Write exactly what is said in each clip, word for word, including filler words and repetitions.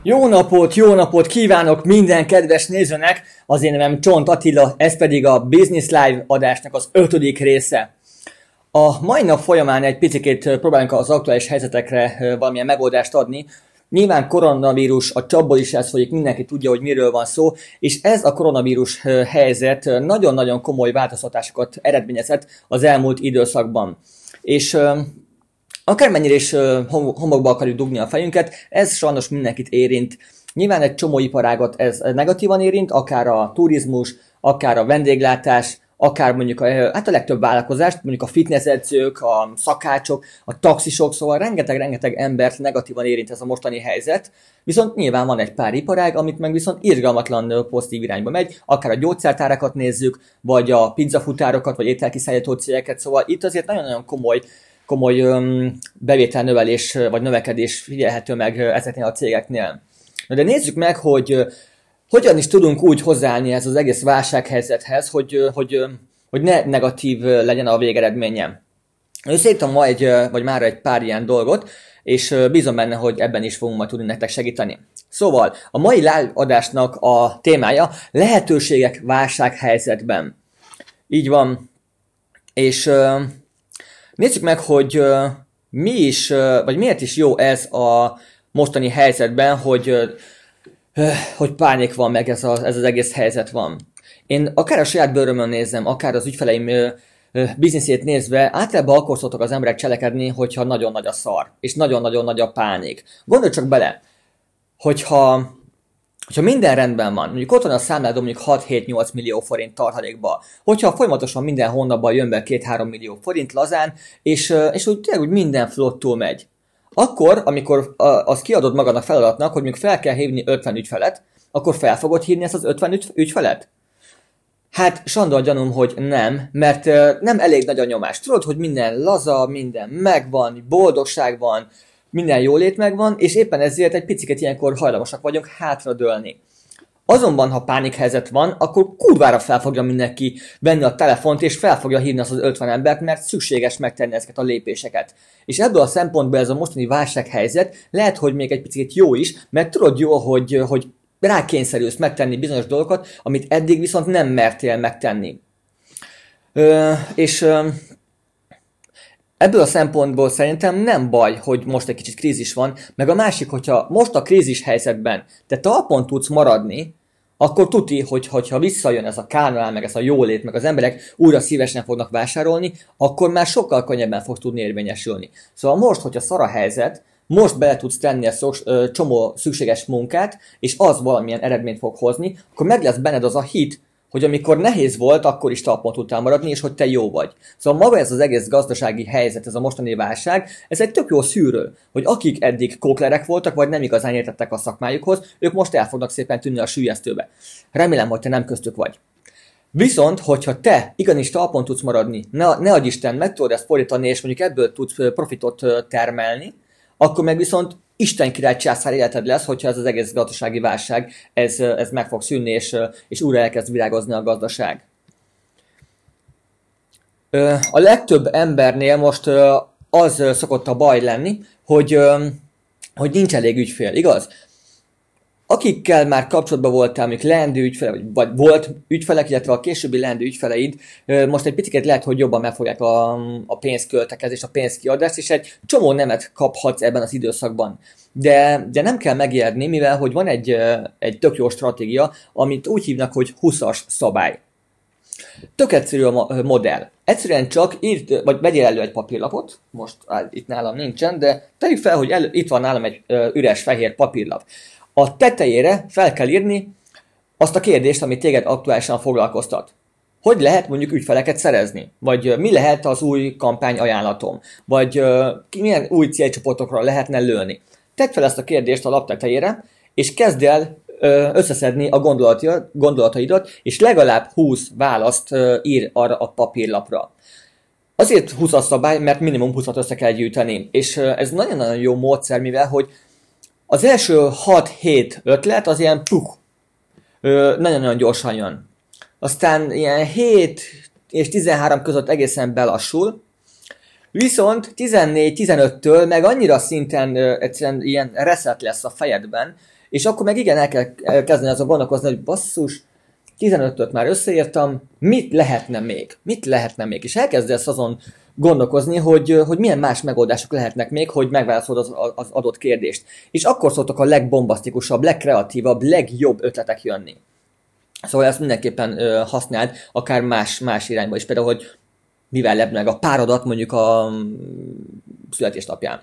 Jó napot, jó napot kívánok minden kedves nézőnek! Az én nevem Csont Attila, ez pedig a Business Live adásnak az ötödik része. A mai nap folyamán egy picit próbálunk az aktuális helyzetekre valamilyen megoldást adni. Nyilván koronavírus, a csapból is elszólik, mindenki tudja, hogy miről van szó, és ez a koronavírus helyzet nagyon-nagyon komoly változtatásokat eredményezett az elmúlt időszakban. És akármennyire is homokba akarjuk dugni a fejünket, ez sajnos mindenkit érint. Nyilván egy csomó iparágat ez negatívan érint, akár a turizmus, akár a vendéglátás, akár mondjuk a, hát a legtöbb vállalkozást, mondjuk a fitnessedzők, a szakácsok, a taxisok, szóval rengeteg-rengeteg embert negatívan érint ez a mostani helyzet. Viszont nyilván van egy pár iparág, amit meg viszont irgalmatlan pozitív irányba megy, akár a gyógyszertárakat nézzük, vagy a pizzafutárokat, vagy ételkiszállító cégeket, szóval itt azért nagyon-nagyon komoly komoly um, bevételnövelés vagy növekedés figyelhető meg ezeknél a cégeknél. De nézzük meg, hogy uh, hogyan is tudunk úgy hozzáállni ez az egész válsághelyzethez, hogy, uh, hogy, uh, hogy ne negatív uh, legyen a végeredménye. Összeírtam ma egy, uh, vagy már egy pár ilyen dolgot, és uh, bízom benne, hogy ebben is fogunk majd tudni nektek segíteni. Szóval a mai live adásnak a témája lehetőségek válsághelyzetben. Így van. És uh, nézzük meg, hogy uh, mi is, uh, vagy miért is jó ez a mostani helyzetben, hogy, uh, hogy pánik van, meg ez, a, ez az egész helyzet van. Én akár a saját bőrömön nézem, akár az ügyfeleim uh, uh, bizniszét nézve, általában akkor szoktak az emberek cselekedni, hogyha nagyon nagy a szar, és nagyon-nagyon nagy a pánik. Gondolj csak bele, hogyha... Hogyha minden rendben van, mondjuk ott van a számládon mondjuk hat-hét-nyolc millió forint tartalékba, hogyha folyamatosan minden hónapban jön be két-három millió forint lazán, és, és úgy tényleg úgy minden flottul megy, akkor, amikor azt kiadod magadnak feladatnak, hogy mondjuk fel kell hívni ötven ügyfelet, akkor fel fogod hívni ezt az ötven ügyfelet? Hát Sandor gyanúm, hogy nem, mert nem elég nagy a nyomás. Tudod, hogy minden laza, minden megvan, boldogság van, minden jólét megvan, és éppen ezért egy picit ilyenkor hajlamosak vagyunk hátradőlni. Azonban, ha pánikhelyzet van, akkor kurvára fel fogja mindenki venni a telefont, és fel fogja hívni azt az ötven embert, mert szükséges megtenni ezeket a lépéseket. És ebből a szempontból ez a mostani válsághelyzet lehet, hogy még egy picit jó is, mert tudod jól, hogy, hogy rákényszerülsz megtenni bizonyos dolgokat, amit eddig viszont nem mertél megtenni. Ö, és... Ö, Ebből a szempontból szerintem nem baj, hogy most egy kicsit krízis van, meg a másik, hogyha most a krízis helyzetben te talpon tudsz maradni, akkor tuti, hogy hogyha visszajön ez a kárnál, meg ez a jólét, meg az emberek újra szívesen fognak vásárolni, akkor már sokkal könnyebben fog tudni érvényesülni. Szóval most, hogyha szar a helyzet, most bele tudsz tenni a szok, ö, csomó szükséges munkát, és az valamilyen eredményt fog hozni, akkor meg lesz benned az a hit, hogy amikor nehéz volt, akkor is talpon tudtál maradni, és hogy te jó vagy. Szóval maga ez az egész gazdasági helyzet, ez a mostani válság, ez egy tök jó szűrő, hogy akik eddig kóklerek voltak, vagy nem igazán értettek a szakmájukhoz, ők most el fognak szépen tűnni a süllyesztőbe. Remélem, hogy te nem köztük vagy. Viszont, hogyha te igenis talpon tudsz maradni, ne, ne adj Isten, meg tudod ezt fordítani, és mondjuk ebből tudsz profitot termelni, akkor meg viszont Isten király császár életed lesz, hogyha ez az egész gazdasági válság, ez, ez meg fog szűnni, és, és újra elkezd virágozni a gazdaság. A legtöbb embernél most az szokott a baj lenni, hogy, hogy nincs elég ügyfél, igaz? Akikkel már kapcsolatban voltál, amik leendő ügyfelek, vagy volt ügyfelek, illetve a későbbi leendő ügyfeleid, most egy picit lehet, hogy jobban megfogják a, a pénzköltekezést, a pénzkiadást, és egy csomó nemet kaphatsz ebben az időszakban. De, de nem kell megijedni, mivel hogy van egy, egy tök jó stratégia, amit úgy hívnak, hogy húszas szabály. Tök egyszerű a modell. Egyszerűen csak írd, vagy vegyél elő egy papírlapot, most áll, itt nálam nincsen, de tegyük fel, hogy elő, itt van nálam egy üres fehér papírlap. A tetejére fel kell írni azt a kérdést, ami téged aktuálisan foglalkoztat. Hogy lehet mondjuk ügyfeleket szerezni? Vagy mi lehet az új kampány ajánlatom? Vagy uh, milyen új célcsoportokra lehetne lőni? Tedd fel ezt a kérdést a lap tetejére, és kezd el uh, összeszedni a gondolataidat, és legalább húsz választ uh, ír arra a papírlapra. Azért húsz a szabály, mert minimum húszat össze kell gyűjteni. És uh, ez nagyon-nagyon jó módszer, mivel hogy az első hat-hét ötlet az ilyen puh, nagyon-nagyon gyorsan jön. Aztán ilyen hét és tizenhárom között egészen belassul, viszont tizennégy-tizenöttől meg annyira szinten egyszerűen ilyen reset lesz a fejedben, És akkor meg igen, el kell kezdeni azon gondolkozni, hogy basszus, tizenötöt már összeírtam, mit lehetne még? Mit lehetne még? És elkezdesz azon gondolkozni, hogy, hogy milyen más megoldások lehetnek még, hogy megválaszolod az, az adott kérdést. És akkor szoktak a legbombasztikusabb, legkreatívabb, legjobb ötletek jönni. Szóval ezt mindenképpen ö, használd, akár más, más irányba is. Például, hogy mivel lebb meg a párodat mondjuk a születésnapján.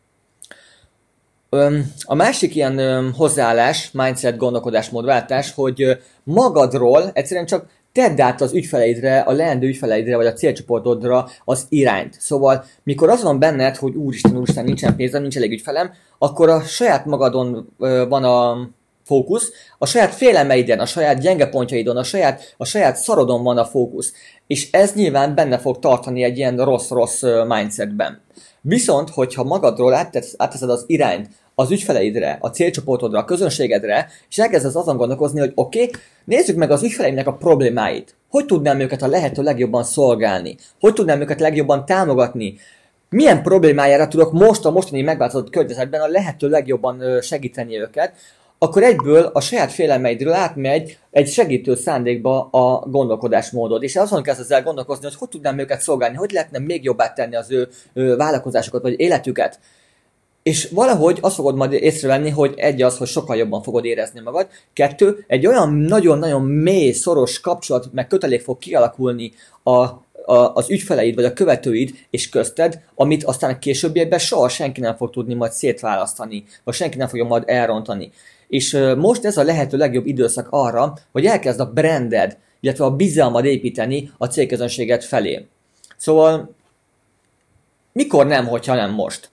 A másik ilyen hozzáállás, mindset, gondolkodásmódváltás, hogy magadról egyszerűen csak tedd át az ügyfeleidre, a leendő ügyfeleidre, vagy a célcsoportodra az irányt. Szóval, mikor az van benned, hogy úristen, úristen, nincsen pénzem, nincs elég ügyfelem, akkor a saját magadon van a fókusz, a saját félelmeiden, a saját gyenge pontjaidon, a saját, a saját szarodon van a fókusz. És ez nyilván benne fog tartani egy ilyen rossz-rossz mindsetben. Viszont, hogyha magadról áttesz, átteszed az irányt az ügyfeleidre, a célcsoportodra, a közönségedre, és elkezdesz azon gondolkozni, hogy oké, okay, nézzük meg az ügyfeleimnek a problémáit. Hogy tudnám őket a lehető legjobban szolgálni? Hogy tudnám őket legjobban támogatni? Milyen problémájára tudok most a mostani megváltozott környezetben a lehető legjobban segíteni őket? Akkor egyből a saját félelmeidről átmegy egy segítő szándékba a gondolkodásmódod. És azon kezdesz el gondolkozni, hogy hogy tudnám őket szolgálni, hogy lehetne még jobbá tenni az ő, ő vállalkozásokat, vagy életüket. És valahogy azt fogod majd észrevenni, hogy egy az, hogy sokkal jobban fogod érezni magad. Kettő, egy olyan nagyon-nagyon mély, szoros kapcsolat, meg kötelék fog kialakulni a, a, az ügyfeleid, vagy a követőid és közted, amit aztán a későbbiekben soha senki nem fog tudni majd szétválasztani, vagy senki nem fogja majd elrontani. És most ez a lehető legjobb időszak arra, hogy elkezd a branded, illetve a bizalmad építeni a célközönséged felé. Szóval mikor nem, hogyha nem most?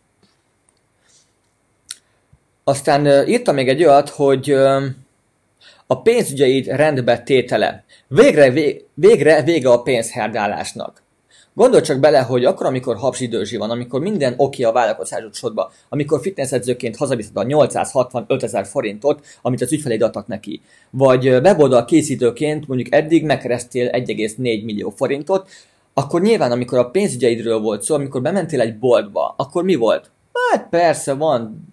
Aztán írtam még egy olyat, hogy a pénzügyeid rendbe tétele. Végre, végre vége a pénzherdálásnak. Gondolj csak bele, hogy akkor, amikor habzsidőzsi van, amikor minden oké a vállalkozásodba, amikor fitnessedzőként hazaviszed a nyolcszázhatvanötezer forintot, amit az ügyfeleid adtak neki, vagy weboldal készítőként mondjuk eddig megkerestél egy egész négy millió forintot, akkor nyilván, amikor a pénzügyeidről volt szó, amikor bementél egy boltba, akkor mi volt? Hát persze van,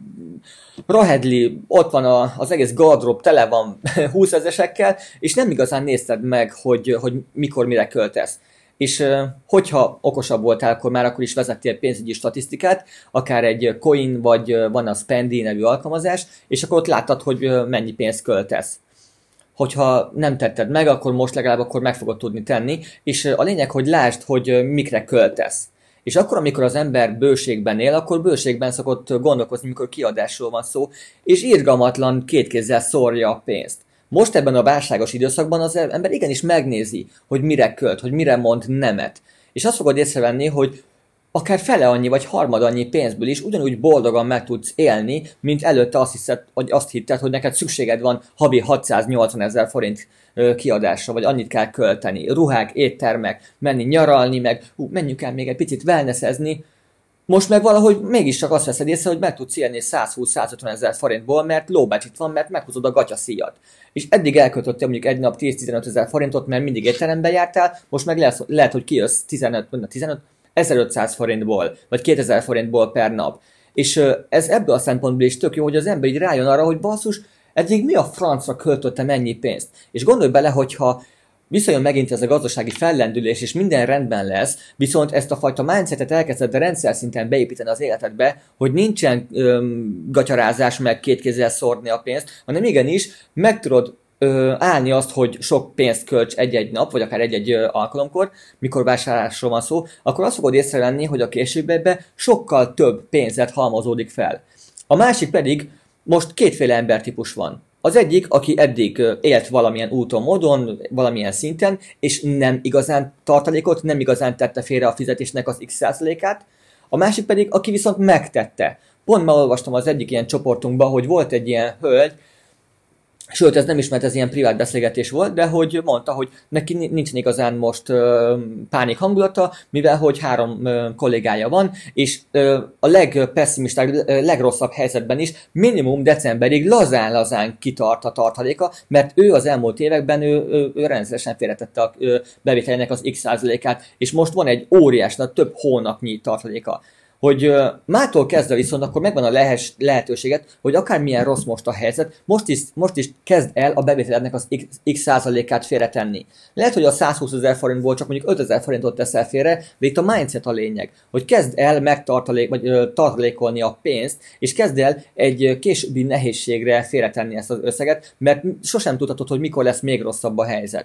rohedli, ott van a, az egész gardrób, tele van húszezesekkel, és nem igazán nézted meg, hogy, hogy mikor mire költesz. És hogyha okosabb voltál, akkor már akkor is vezettél pénzügyi statisztikát, akár egy Coin, vagy van a Spendy nevű alkalmazás, és akkor ott láttad, hogy mennyi pénzt költesz. Hogyha nem tetted meg, akkor most legalább akkor meg fogod tudni tenni, és a lényeg, hogy lásd, hogy mikre költesz. És akkor, amikor az ember bőségben él, akkor bőségben szokott gondolkozni, mikor kiadásról van szó, és irgalmatlan két kézzel szórja a pénzt. Most ebben a válságos időszakban az ember igenis megnézi, hogy mire költ, hogy mire mond nemet. És azt fogod észrevenni, hogy akár fele annyi vagy harmad annyi pénzből is ugyanúgy boldogan meg tudsz élni, mint előtte azt, hiszed, hogy azt hitted, hogy neked szükséged van havi hatszáznyolcvanezer forint kiadásra, vagy annyit kell költeni. Ruhák, éttermek, menni nyaralni, meg hú, menjünk el még egy picit wellnessezni. Most meg valahogy mégis csak azt veszed észre, hogy meg tudsz élni százhúsz-százötven ezer forintból, mert low budget van, mert meghúzod a gatyaszíjat. És eddig elköltöttél mondjuk egy nap tíz-tizenöt ezer forintot, mert mindig étterembe jártál, most meg lehet, lehet hogy kijössz tizenöt, tizenöt, ezerötszáz forintból, vagy kétezer forintból per nap. És ez ebből a szempontból is tök jó, hogy az ember így rájön arra, hogy basszus, eddig mi a francra költöttem ennyi pénzt? És gondolj bele, hogyha visszajön megint ez a gazdasági fellendülés, és minden rendben lesz, viszont ezt a fajta mindsetet elkezded rendszer szinten beépíteni az életedbe, hogy nincsen öm, gatyarázás, meg két kézzel szórni a pénzt, hanem igenis meg tudod ö, állni azt, hogy sok pénzt költs egy-egy nap, vagy akár egy-egy ö, alkalomkor, mikor vásárlásról van szó, akkor azt fogod észrevenni, hogy a későbbiekben sokkal több pénzet halmozódik fel. A másik pedig, most kétféle embertípus van. Az egyik, aki eddig élt valamilyen úton, módon, valamilyen szinten, és nem igazán tartalékot, nem igazán tette félre a fizetésnek az x százalékát. A másik pedig, aki viszont megtette. Pont ma olvastam az egyik ilyen csoportunkban, hogy volt egy ilyen hölgy, sőt, ez nem is, mert ez ilyen privát beszélgetés volt, de hogy mondta, hogy neki nincsen igazán most ö, pánik hangulata, mivel hogy három ö, kollégája van, és ö, a legpesszimistább, legrosszabb helyzetben is minimum decemberig lazán-lazán kitart a tartaléka, mert ő az elmúlt években ő, ő, ő rendszeresen félretette a bevételének az x százalékát, és most van egy óriás, több hónapnyi tartaléka. hogy ö, mától kezdve viszont akkor megvan a lehes, lehetőséget, hogy akármilyen rossz most a helyzet, most is, most is kezd el a bevételednek az x, x százalékát félretenni. Lehet, hogy a százhúszezer forintból csak mondjuk ötezer forintot teszel félre, de itt a mindset a lényeg, hogy kezd el megtartalék, vagy ö, tartalékolni a pénzt, és kezd el egy későbbi nehézségre félretenni ezt az összeget, mert sosem tudhatod, hogy mikor lesz még rosszabb a helyzet.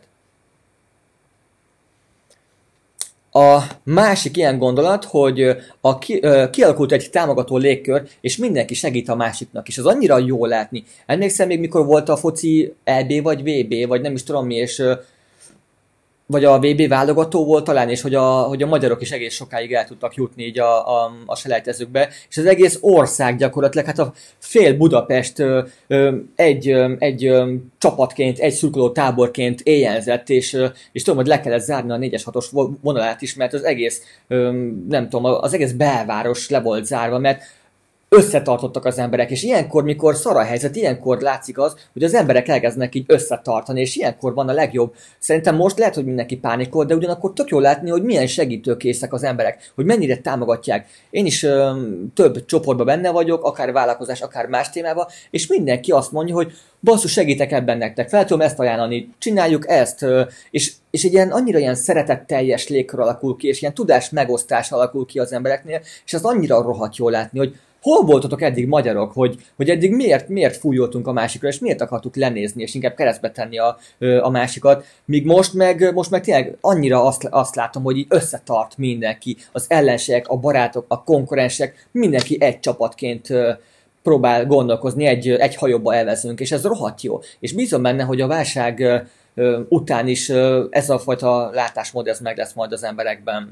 A másik ilyen gondolat, hogy a ki, kialakult egy támogató légkör, és mindenki segít a másiknak, és az annyira jó látni. Emlékszem még, mikor volt a foci é bé vagy vé bé, vagy nem is tudom mi, és vagy a vé bé válogató volt talán, és hogy a, hogy a magyarok is egész sokáig el tudtak jutni így a, a, a selejtezőkbe, és az egész ország gyakorlatilag, hát a fél Budapest ö, ö, egy, ö, egy ö, csapatként, egy szurkoló táborként éjjelzett, és, ö, és tudom, hogy le kellett zárni a négyes hatos vonalát is, mert az egész, ö, nem tudom, az egész belváros le volt zárva, mert összetartottak az emberek, és ilyenkor, mikor szar a helyzet, ilyenkor látszik az, hogy az emberek elkezdenek így összetartani, és ilyenkor van a legjobb. Szerintem most lehet, hogy mindenki pánikol, de ugyanakkor tök jó látni, hogy milyen segítőkészek az emberek, hogy mennyire támogatják. Én is ö, több csoportban benne vagyok, akár vállalkozás, akár más témában, és mindenki azt mondja, hogy basszus, segítek ebben nektek, fel tudom ezt ajánlani, csináljuk ezt, ö, és, és egy ilyen annyira ilyen szeretetteljes légkör alakul ki, és ilyen tudás megosztás alakul ki az embereknél, és az annyira rohadt jól látni, hogy hol voltatok eddig magyarok, hogy, hogy eddig miért, miért fújoltunk a másikra, és miért akartuk lenézni, és inkább keresztbe tenni a, a másikat, míg most meg, most meg tényleg annyira azt, azt látom, hogy így összetart mindenki, az ellenségek, a barátok, a konkurensek, mindenki egy csapatként próbál gondolkozni, egy, egy hajóba elvezünk, és ez rohadt jó. És bízom benne, hogy a válság után is ez a fajta látásmód ez meg lesz majd az emberekben.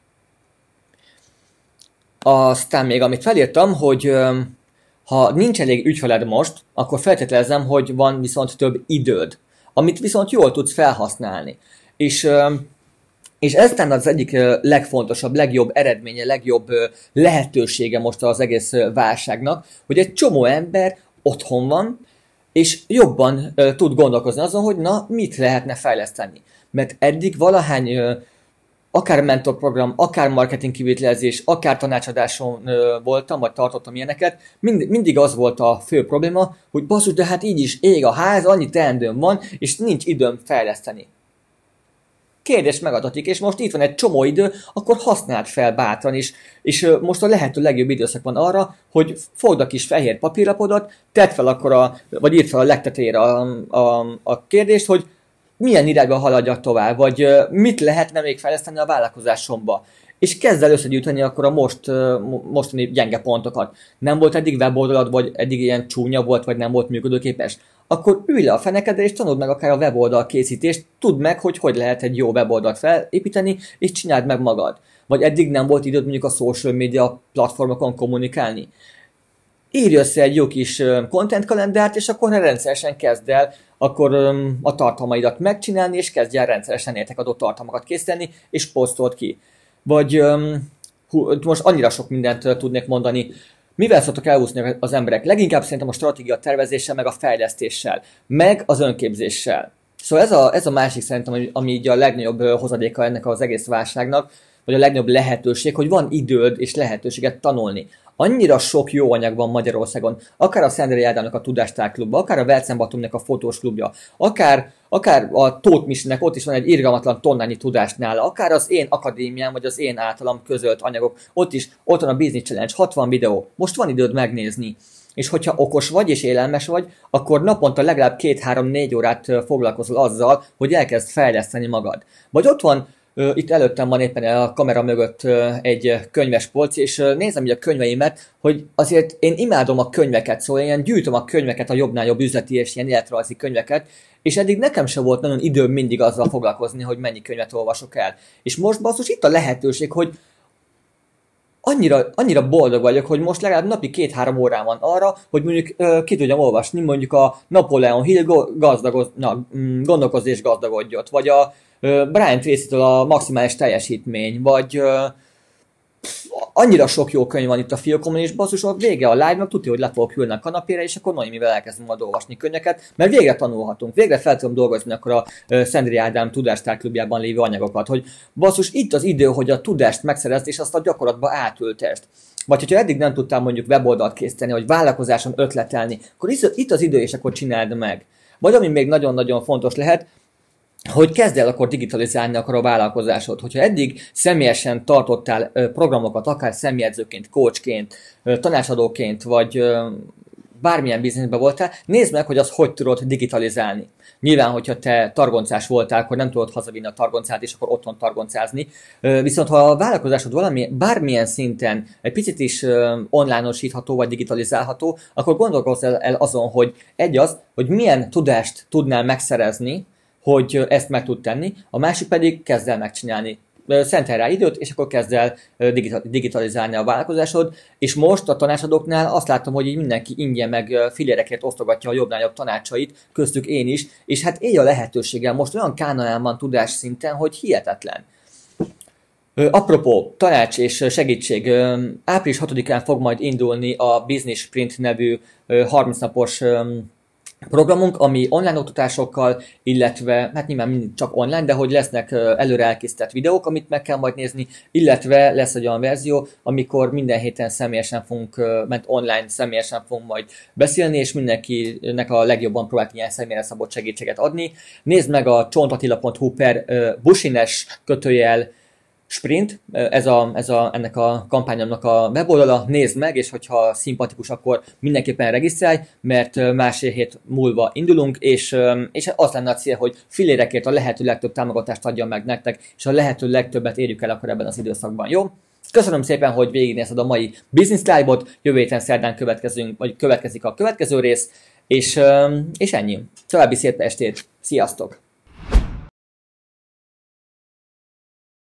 Aztán még amit felírtam, hogy ha nincs elég ügyfeled most, akkor feltételezem, hogy van viszont több időd, amit viszont jól tudsz felhasználni. És, és ez talán az egyik legfontosabb, legjobb eredménye, legjobb lehetősége most az egész válságnak, hogy egy csomó ember otthon van, és jobban tud gondolkozni azon, hogy na, mit lehetne fejleszteni. Mert eddig valahány akár mentorprogram, akár marketing kivitelezés, akár tanácsadáson ö, voltam, vagy tartottam ilyeneket, mind, mindig az volt a fő probléma, hogy basszus, de hát így is ég a ház, annyi teendőm van, és nincs időm fejleszteni. Kérdés megadatik, és most itt van egy csomó idő, akkor használd fel bátran is, és ö, most a lehető legjobb időszak van arra, hogy fogd a kis fehér papírlapodat, tedd fel akkor a, vagy írd fel a legtetejére a, a, a kérdést, hogy milyen irányba haladjak tovább, vagy uh, mit lehetne még fejleszteni a vállalkozásomba. És kezd el összegyűjteni akkor a most, uh, mostani gyenge pontokat. Nem volt eddig weboldalad, vagy eddig ilyen csúnya volt, vagy nem volt működőképes. Akkor ülj le a fenekedre, és tanuld meg akár a weboldal készítést, tudd meg, hogy hogy lehet egy jó weboldalt felépíteni, és csináld meg magad. Vagy eddig nem volt időd mondjuk a social media platformokon kommunikálni. Írj össze egy jó kis content kalendárt, és akkor rendszeresen kezd el akkor um, a tartalmaidat megcsinálni, és kezdj el rendszeresen értékadó tartalmakat készíteni, és posztold ki. Vagy um, hú, most annyira sok mindent uh, tudnék mondani. Mivel szoktak elúszni az emberek? Leginkább szerintem a stratégia tervezéssel, meg a fejlesztéssel, meg az önképzéssel. Szóval ez a, ez a másik szerintem, ami így a legnagyobb uh, hozadéka ennek az egész válságnak, vagy a legnagyobb lehetőség, hogy van időd és lehetőséget tanulni. Annyira sok jó anyag van Magyarországon, akár a Szendrei Ádámnak a Tudástárklubja, akár a Velcen-Batumnak a fotós klubja, akár, akár a Tóth Misinek, ott is van egy irgalmatlan tonnányi tudás nála, akár az én akadémiám, vagy az én általam közölt anyagok, ott is, ott van a Business Challenge, hatvan videó, most van időd megnézni. És hogyha okos vagy és élelmes vagy, akkor naponta legalább két-három-négy órát foglalkozol azzal, hogy elkezd fejleszteni magad. Vagy ott van, itt előttem van éppen a kamera mögött egy könyves polc, és nézem így a könyveimet, hogy azért én imádom a könyveket, szóval én gyűjtöm a könyveket, a jobbnál jobb üzleti és ilyen életrajzi könyveket, és eddig nekem sem volt nagyon időm mindig azzal foglalkozni, hogy mennyi könyvet olvasok el. És most basszus itt a lehetőség, hogy annyira, annyira boldog vagyok, hogy most legalább napi két-három órán van arra, hogy mondjuk uh, ki tudjam olvasni, mondjuk a Napoleon Hill gazdagoz, na, gondolkozz és gazdagodjot, vagy a uh, Brian Tracy-től a maximális teljesítmény, vagy uh, annyira sok jó könyv van itt a fiókomon, és basszus, a vége a live-nak tudja, hogy le fogok ülni a kanapére, és akkor Noémivel elkezdem majd olvasni könyveket, mert végre tanulhatunk, végre fel tudom dolgozni akkor a uh, Szendrei Ádám Tudástárklubjában lévő anyagokat, hogy basszus, itt az idő, hogy a tudást megszerezd, és azt a gyakorlatba átültest. vagy hogyha eddig nem tudtál mondjuk weboldalt készíteni, vagy vállalkozáson ötletelni, akkor itt az idő, és akkor csináld meg. Vagy ami még nagyon-nagyon fontos lehet, hogy kezd el akkor digitalizálni akkor a vállalkozásod. Hogyha eddig személyesen tartottál programokat, akár személyedzőként, coachként, tanácsadóként, vagy bármilyen bizniszben voltál, nézd meg, hogy azt hogy tudod digitalizálni. Nyilván, hogyha te targoncás voltál, akkor nem tudod hazavinni a targoncát, és akkor otthon targoncázni. Viszont ha a vállalkozásod valami, bármilyen szinten egy picit is online-osítható, vagy digitalizálható, akkor gondolkozz el azon, hogy egy az, hogy milyen tudást tudnál megszerezni, hogy ezt meg tud tenni, a másik pedig kezd el megcsinálni. Szentelj rá időt, és akkor kezd el digitalizálni a vállalkozásod, és most a tanácsadóknál azt látom, hogy így mindenki ingyen meg fillérekért osztogatja a jobbnál jobb tanácsait, köztük én is, és hát élj a lehetőséggel, most olyan kánonán van tudás szinten, hogy hihetetlen. Apropó, tanács és segítség, április hatodikán fog majd indulni a Business Sprint nevű harminc napos programunk, ami online oktatásokkal, illetve, hát nyilván mindig csak online, de hogy lesznek előre elkészített videók, amit meg kell majd nézni, illetve lesz egy olyan verzió, amikor minden héten személyesen fogunk, mert online személyesen fogunk majd beszélni, és mindenkinek a legjobban próbálunk ilyen személyre szabott segítséget adni. Nézd meg a csontatila pont hu per busines kötőjel Sprint, ez a, ez a, ennek a kampányomnak a weboldala, nézd meg, és hogyha szimpatikus, akkor mindenképpen regisztrálj, mert másfél hét múlva indulunk, és, és az lenne a cél, hogy fillérekért a lehető legtöbb támogatást adjam meg nektek, és a lehető legtöbbet érjük el akkor ebben az időszakban, jó? Köszönöm szépen, hogy végignézted a mai Business Live-ot, jövő héten szerdán következünk, vagy következik a következő rész, és, és ennyi. További szép estét, sziasztok!